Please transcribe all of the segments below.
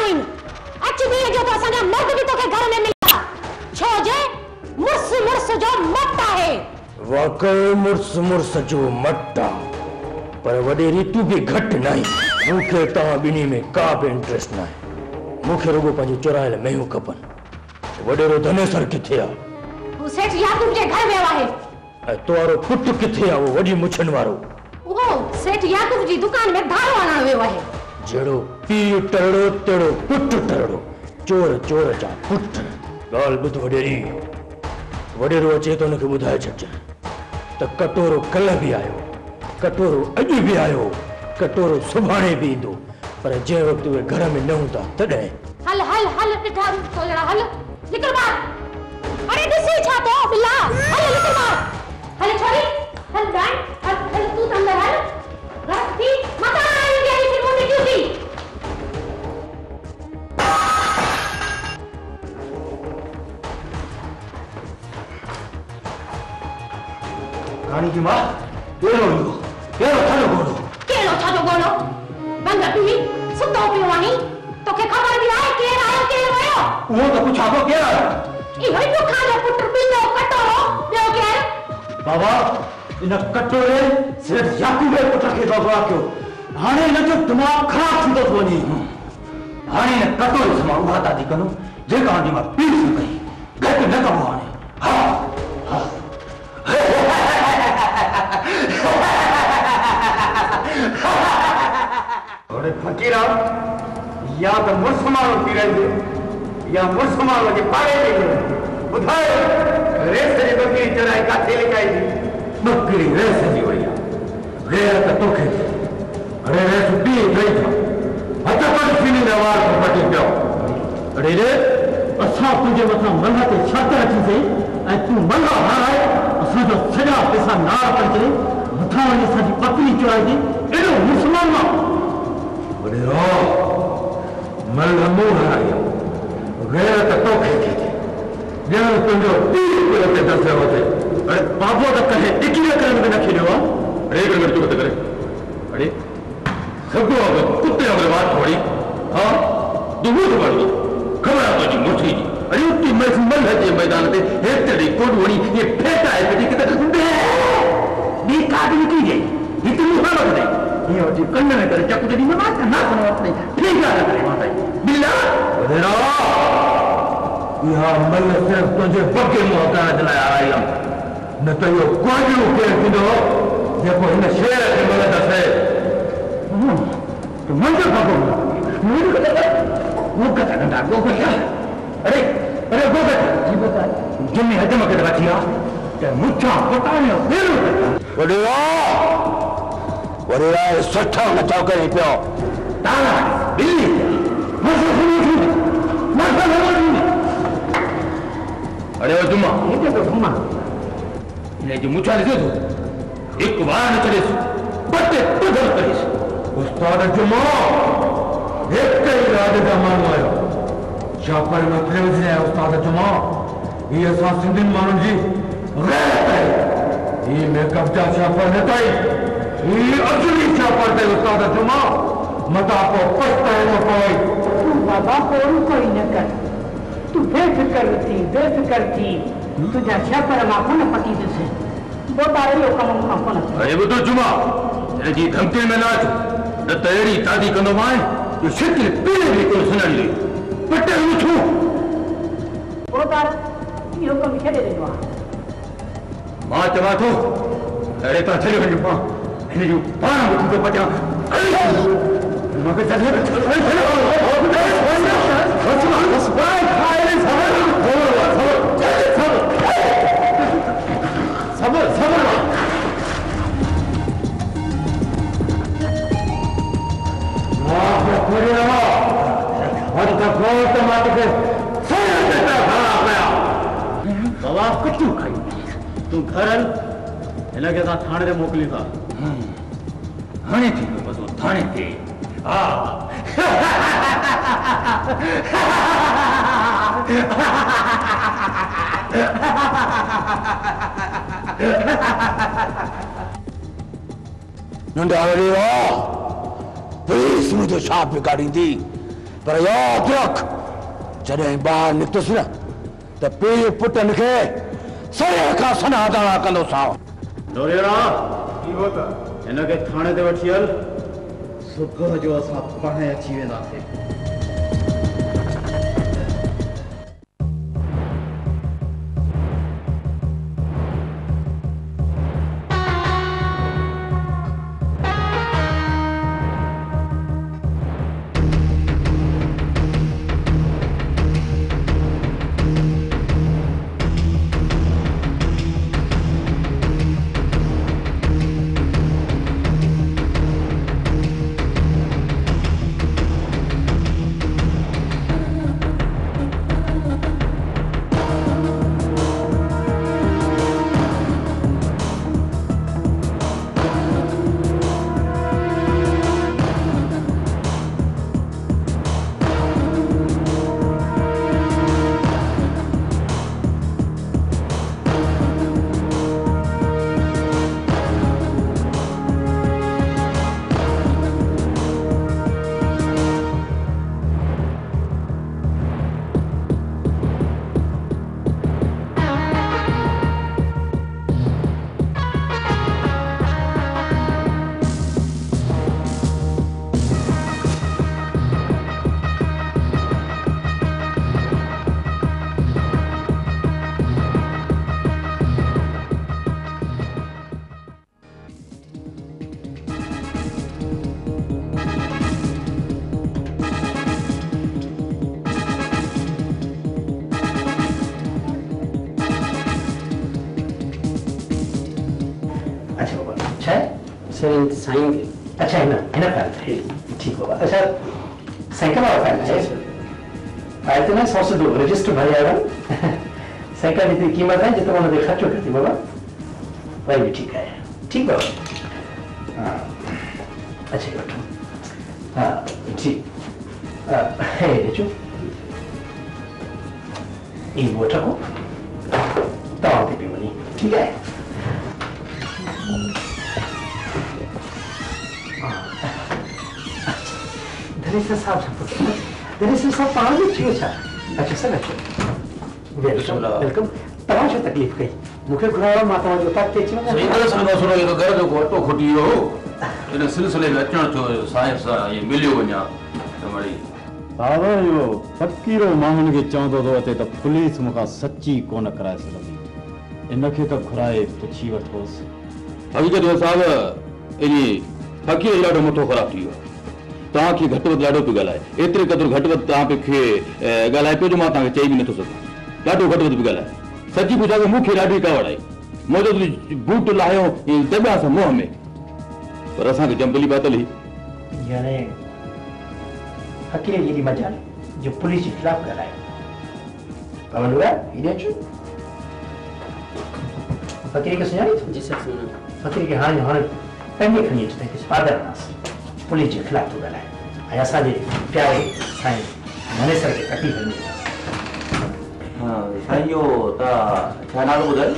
आइन अचदी जो तो असांजा मर्द भी तोखे घर में मिला छो जे मुर्स मुर्स जो मट आहे वाकई मुर्स मुर्स जो मट पर वडे रीतू भी घट नहीं मुखे ता बिनी में का भी इंटरेस्ट नहीं मुखे रुगो पंहिंजो चुरायल मेहू खपन वडेरो धनेसर किथे आ वो सेठ याकूब जे घर में आहे ऐं तोरो पुट किथे आ वो वडी मुछन वारो वो सेठ याकूब जी दुकान में धारो आणण वियो आहे जेड़ो पी टरड़ो तेड़ो पुट टरड़ो चोर चोर जा पुट गाल बुध वडेरी वडेरो अचे तो उनखे ॿुधाए छॾिजे त कटोरो कल्ह भी आयो कटोरो अॼु भी आयो कटोरो सुभाणे भी ईंदो पर जंहिं वक़्त उहे घर में न हूंदा तॾहिं हल हल हल ॾिठा तो जड़ा हल निकल बाहर अरे ॾिसी छा तो बिल्ला हल निकल बाहर हल छोरी हल डाई हल तू अंदर हल रस्ती मत आई गई फिर मुंडी ड्यूटी रानी की मां केरो छाजो गोलो बंद पी सुतो पियो आही तोखे खबर भी आहे केर आयो केर वयो वो तो कुछ आगो केर आयो ई होई तो खाजो पुट पिलो कटोरो बियो केर बाबा इन कटोरे सिर्फ याकूब के पुट खे बाबा क्यों हाणे न जो दिमाग खराब थींदो थो वञे हाणे न कटोरे से मां उहा दादी कनो जेका हाणे मां पी न कई घटि न कबो हाणे हा हा अरे फकीरा या तो मुसलमानों की रही या मुसलमानों के पारे नहीं बुधाए रेस जी बकरी चराई का थेले का ही बकरी रेस जी वया रेस तो के अरे रेस भी गई था अच्छा पर फिनी नवार को पटी पियो अरे रे असा तुझे मथा मंगा ते छत रखी से ऐ तू मंगा हाय असा जो सजा पैसा ना करके मथा वाली सजी बकरी चुराई थी एडो मुसलमान मा अरे रो मल हमो हाय गैर तो के जन तुझो तीर को ते दस होते अरे बाबू तो कहे टिकी करे में न खेलो अरे एक मिनट चुप करे अरे सब कुत्ते वाले बात थोड़ी हां दुबू दुबू खबर आ तो मुठी अरे उतनी मल है जे मैदान पे हेतड़ी कोडवणी ये फेटा है बेटी किते बी काट निकली गई इतनी हालत है ये जी कन्न में करे चक्कू जड़ी में मार ना सुनो अपने ठीक है करे माता बिल्ला अरे यहां मल सिर्फ तुझे बके मोहता चलाया आया न तो यो कोई भी के किदो देखो इन शेर के मल दसे तो मन का बाबू मुझे वो कथा घंटा गो क्या अरे अरे गो जी बता जिम्मे हजम के रखिया ते मुच्छा पटाने बेरो वडेरा सठा न चौके पियो ताला बिल्ली मसो सुनी अरे ओ जुम्मा ये तो जुम्मा ने जो मुच्छा दे दो एक बार न चले बट्टे पधर करिस उस्ताद जुम्मा एक कई राज का मान आयो शापर में प्रेम से उस्ताद जुम्मा ये सा सिंधिन मानू जी रहते ये में कब्जा शापर न ताई ये असली शापर दे उस्ताद जुम्मा मता को पछताना पड़े तू बाबा कोई न कर तू बेफिक्र थी तुझा शापर मां कोन पटी दिसे वो तारे लोग कम कोन अरे वो तो जुम्मा तेरे जी धमकी में नाच न तैयारी दादी कंदो मां ये शिकल पीले भी को सुनन ली पटे उठो वो तार यो कम छडे देवा मां चवा तो अरे तो चले वञ मां हिन जो पाण उठ तो पचा मगे चले बाबा कुछ खाई तू घर इन के साथ थाने से मोकली था हाने थी बस वो थाने थे नंढा पुलिस मुझे छा बिगाड़ी थी पर याद रख जॾहिं ॿाहिरि निकितुसि न त पीउ पुटनि खे सड़े खां सना दाणा कंदोसांव। डोरिया हिनखे थाणे ते वठी हल, सुबुह जो असां पाणे अची वेंदासीं। सर साइन अच्छा है ना फाइल ठीक होगा। अच्छा साइकिल वाला फाइल है फाइल तो ना 100 से 2 रजिस्टर भर जाएगा। साइकिल जितनी कीमत है जितना उन्होंने खर्च करती बाबा वही भी ठीक है। ठीक बाबा हाँ अच्छा बैठो हाँ ठीक है देखो ये बोटा को तवा पे भी बनी ठीक है। धनेश्वर साहब पाण में थियो छा? अच्छा सर अच्छा वेलकम तव्हां छो तकलीफ़ कई मूंखे घुरायो मां तव्हां जो पार्टी अची वञा। सही तरह सुनो सुनो ये तो घर जो घोटो खुटी हो इन सिलसिले में अचण थियो साहिब सां ये मिलियो वञा त वरी बाबा यो फकीरो माण्हुनि खे चवंदो थो अचे त पुलिस मूंखां सची कोन कराए सघंदी इनखे त घुराए पुछी वठोसि। हकीकत साहब इन फकीर ॾाढो मुठो ख़राब थी वियो तव्हांखे घटि वधि ॾाढो पियो ॻाल्हाए एतिरे क़दुरु घटि वधि तव्हां खे ॻाल्हाए पियो जो मां तव्हांखे चई बि नथो सघां ॾाढो घटि वधि पियो ॻाल्हाए सची पुछां त मूंखे ॾाढी कावड़ आई मुंहिंजो बूट लाहियो दॿियासीं मुंहं में पर असांखे जंपली पातल ही यानी फकीर जी मजाल जो पुलिस के खिलाफ ॻाल्हायो पवन हुआ इधर अचो फकीर खे सुञाणी जी सर फकीर खे हाणे हाणे पंहिंजे खणी अचु तंहिंखे फादर नास पुलिस के खिलाफ तो ॻाल्हाए ऐं असांजे प्यारे साईं मनेसर खे तकलीफ़ ॾिनी। हाँ साईं यो ता छा नालो ॿुधायो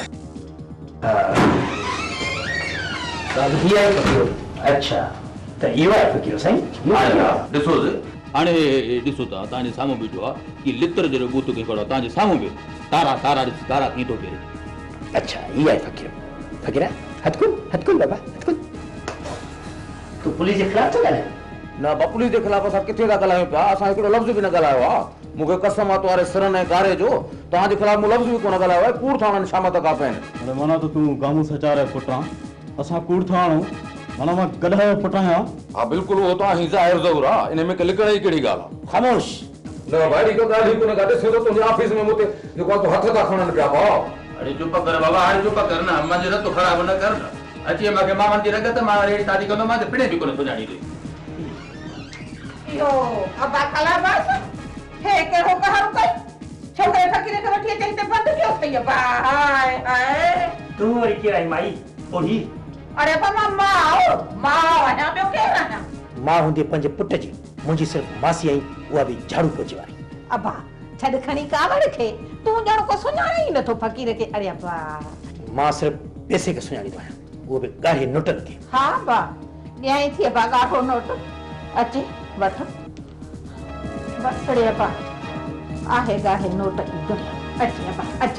हीअ आहे फकीर। अच्छा त इहो आहे फकीर साईं ॾिसो हाणे ॾिसो था तव्हांजे साम्हूं बीठो आहे कि लित्र जहिड़ो बूत खे खड़ो तव्हांजे साम्हूं बीठो तारा तारा ॾिस तारा कीअं थो फेरे। अच्छा ये है फकीर फकीर हथकुन बाबा हथकुन तू पुलिस के खिलाफ तो ॻाल्हाए न बा पुलिस के खिलाफ असां किथे था ॻाल्हायूं पिया असां हिकिड़ो लफ़्ज़ बि न ॻाल्हायो आहे मूंखे कसम आहे तुम्हारे सिरन ऐं कारे जो तव्हांजे खिलाफ मूं लफ़्ज़ बि कोन ॻाल्हायो आहे कूड़ थाणनि शाम तक आहे पहिनि। अरे माना तो तूं गामू सचारे पुटां असां कूड़ था आणूं माना मां गॾायो पुटां हा हा बिल्कुलु उहो तव्हां ही ज़ाहिर ज़रूर आहे इन में के लिकण जी कहिड़ी ॻाल्हि आहे। खामोश न भाई को ॻाल्हि कोन ॻाल्हि ॾिसो त तुंहिंजे ऑफिस में मूंखे जेको आहे हथ था खणनि पिया भाउ। अरे चुप कर बाबा हाणे चुप कर न मुंहिंजो रतो ख़राबु न कर न अची मूंखे मामनि जी रगत मां वरी शादी कंदोमांसि पिणे बि कोन सुञाणी ॾे। यो अब कला बस है के हो कहर कोई छोकरे फकीर के वठी अचे ते बंद क्यों थई बा हाय हाय तू वरी के आई माई ओही अरे बाबा मां वना पे के रहना मां हुंदी पंज पुट जी मुंजी सिर्फ मासी आई उहा भी झाड़ू पोचे वाली अबा छड खणी कावड़ के तू जण को सुञाणे ही नथो फकीर के अरे अबा मां सिर्फ पैसे के सुञाणी तो वो भी गाढ़े नोटन के हां बा न्याय थी बा गाठो नोट अचे वठ बस अड़े अपा आहे गाहे नोट की दुनिया अच अपा अच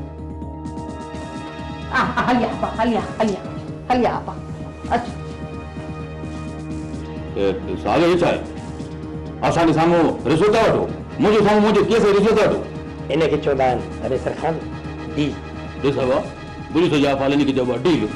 हलिया अपा हलिया हलिया हलिया अपा अच साल ये चाहे असांजे साम्हूं रिश्वत था वठो मुंहिंजे साम्हूं मुंहिंजे केस रिश्वत था वठो इनखे चवंदा आहिनि रेसर खान डील ॾिस हवा बुरी सजा फालनी की जब डील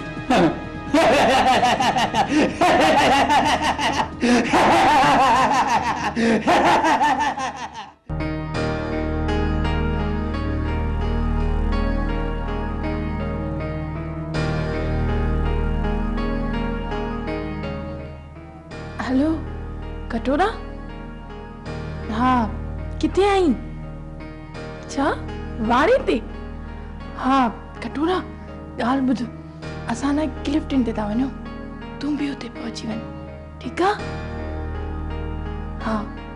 हेलो कटोरा हाँ किथे आई अच्छा वाड़ी ते हाँ कटोरा ॻाल्हि ॿुध असां न क्लिफ्टन ते था वञूं तूं बि हुते पहुची वञ ठीकु आहे हाँ